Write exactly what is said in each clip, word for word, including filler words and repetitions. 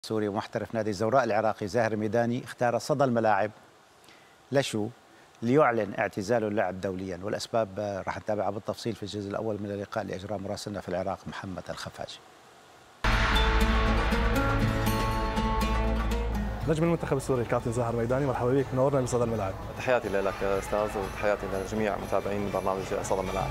سوري ومحترف نادي الزوراء العراقي زاهر ميداني اختار صدى الملاعب لشو ليعلن اعتزاله اللعب دوليا، والاسباب راح نتابعها بالتفصيل في الجزء الاول من اللقاء اللي اجراه مراسلنا في العراق محمد الخفاجي. نجم المنتخب السوري الكابتن زاهر ميداني، مرحبا بك، منورنا بصدى الملاعب. تحياتي لك استاذ وتحياتي لجميع متابعين برنامج صدى الملاعب.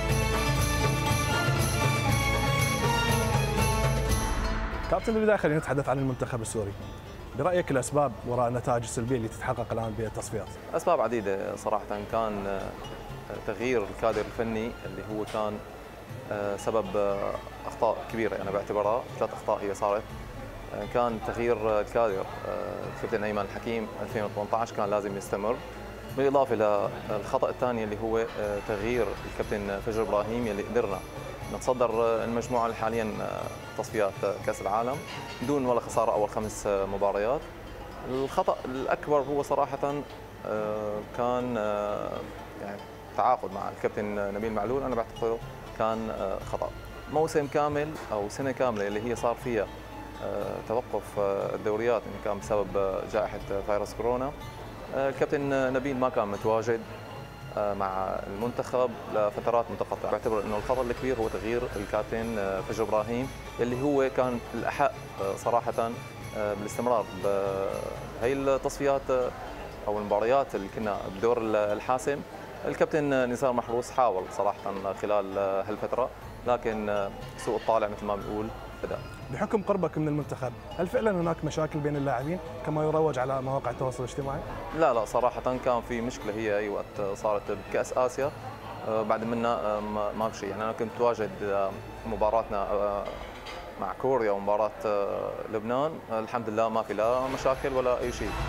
كابتن، بالبدايه خلينا نتحدث عن المنتخب السوري. برايك الاسباب وراء النتائج السلبيه اللي تتحقق الان بالتصفيات؟ اسباب عديده صراحه. كان تغيير الكادر الفني اللي هو كان سبب اخطاء كبيره انا بعتبرها، ثلاث اخطاء هي صارت. كان تغيير الكادر، الكابتن ايمن الحكيم ألفين وثمانية عشر كان لازم يستمر، بالاضافه للخطا الثاني اللي هو تغيير الكابتن فجر ابراهيم اللي قدرنا نتصدر المجموعه اللي حاليا تصفيات كاس العالم بدون ولا خساره اول خمس مباريات. الخطا الاكبر هو صراحه كان يعني التعاقد مع الكابتن نبيل معلول، انا بعتقده كان خطا. موسم كامل او سنه كامله اللي هي صار فيها توقف الدوريات ان كان بسبب جائحه فيروس كورونا، الكابتن نبيل ما كان متواجد مع المنتخب لفترات متقطعه. بعتبر انه الخطا الكبير هو تغيير الكابتن فجر ابراهيم اللي هو كان الاحق صراحه بالاستمرار بهي التصفيات او المباريات اللي كنا بالدور الحاسم. الكابتن نزار محروس حاول صراحه خلال هالفتره، لكن سوء الطالع مثل ما بنقول بدا. بحكم قربك من المنتخب، هل فعلا هناك مشاكل بين اللاعبين كما يروج على مواقع التواصل الاجتماعي؟ لا لا صراحة كان في مشكلة هي أي وقت صارت بكأس آسيا، بعد منا ما في شيء. يعني أنا كنت متواجد مباراتنا مع كوريا ومباراة لبنان، الحمد لله ما في لا مشاكل ولا أي شيء.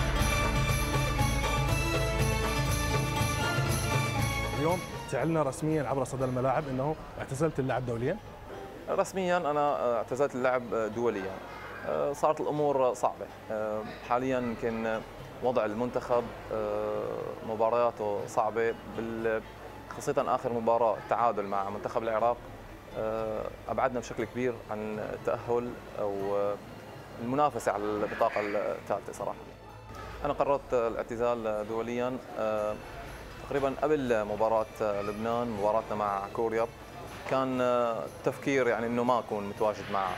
اليوم تعلنا رسميا عبر صدى الملاعب أنه اعتزلت اللعب دوليا. رسميا أنا اعتزلت اللعب دوليا. صارت الأمور صعبة حاليا، يمكن وضع المنتخب مبارياته صعبة، خاصة آخر مباراة التعادل مع منتخب العراق أبعدنا بشكل كبير عن التأهل أو المنافسة على البطاقة الثالثة. صراحة أنا قررت الاعتزال دوليا تقريبا قبل مباراة لبنان، مباراتنا مع كوريا. كان التفكير يعني انه ما اكون متواجد مع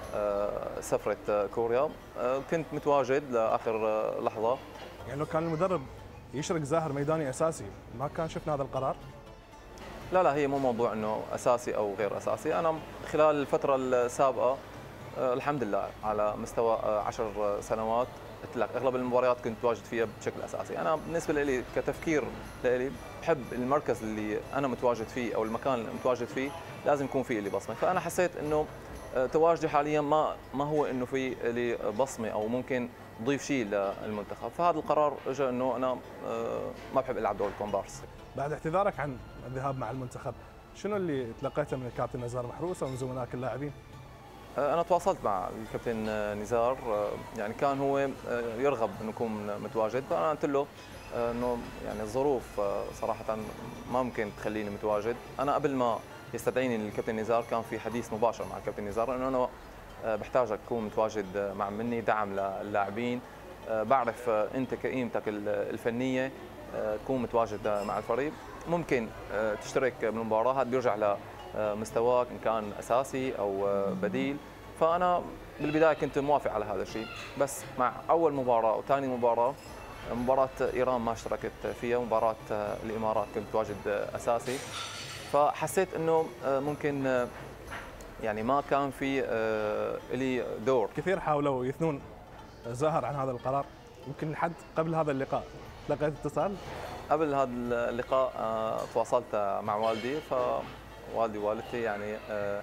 سفرة كوريا، كنت متواجد لاخر لحظة. يعني لو كان المدرب يشرك زاهر ميداني اساسي ما كان شفنا هذا القرار؟ لا لا، هي مو موضوع انه اساسي او غير اساسي. انا خلال الفترة السابقة الحمد لله على مستوى عشر سنوات قلت لك اغلب المباريات كنت متواجد فيها بشكل اساسي. انا بالنسبه لي كتفكير لي بحب المركز اللي انا متواجد فيه او المكان اللي متواجد فيه لازم يكون فيه لي بصمه، فانا حسيت انه تواجدي حاليا ما ما هو انه في لي بصمه او ممكن ضيف شيء للمنتخب، فهذا القرار اجى انه انا ما بحب العب دور الكومبارس. بعد اعتذارك عن الذهاب مع المنتخب، شنو اللي تلقيته من الكابتن نزار محروس ومن زملائك اللاعبين؟ أنا تواصلت مع الكابتن نزار، يعني كان هو يرغب أن يكون متواجد، فأنا قلت له أنه يعني الظروف صراحة ما ممكن تخليني متواجد. أنا قبل ما يستدعيني الكابتن نزار كان في حديث مباشر مع الكابتن نزار أنه أنا بحتاجك تكون متواجد مع مني دعم للاعبين، بعرف أنت كقيمتك الفنية تكون متواجد مع الفريق، ممكن تشترك بالمباراة، هذا بيرجع لمستواك إن كان أساسي أو بديل. فأنا بالبداية كنت موافق على هذا الشيء، بس مع أول مباراة وثاني مباراة، مباراة إيران ما اشتركت فيها، مباراة الإمارات كنت متواجد أساسي، فحسيت إنه ممكن يعني ما كان في لي دور. كثير حاولوا يثنون زاهر عن هذا القرار، يمكن لحد قبل هذا اللقاء لقيت اتصال؟ قبل هذا اللقاء تواصلت مع والدي، فوالدي ووالدتي يعني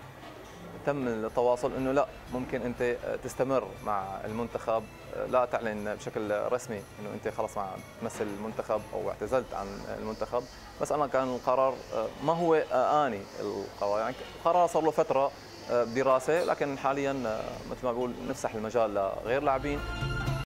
تم التواصل انه لا ممكن انت تستمر مع المنتخب، لا تعلن بشكل رسمي انه انت خلص مع تمثل المنتخب او اعتزلت عن المنتخب، بس انا كان القرار ما هو اني القرار، يعني القرار صار له فتره بدراسه، لكن حاليا مثل ما بقول نفسح المجال لغير لاعبين.